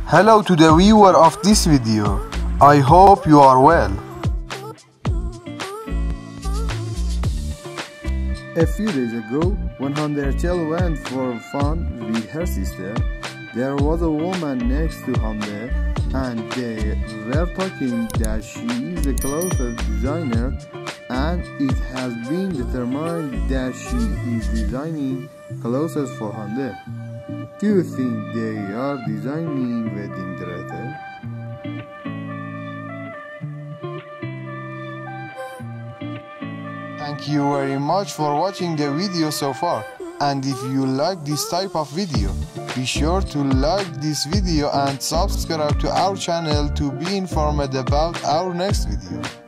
Hello to the viewer of this video. I hope you are well. A few days ago, when Hande went for fun with her sister, there was a woman next to Hande, and they were talking that she is the clothes designer, and it has been determined that she is designing clothes for Hande. Do you think they are designing wedding dresses? Thank you very much for watching the video so far, and if you like this type of video, be sure to like this video and subscribe to our channel to be informed about our next video.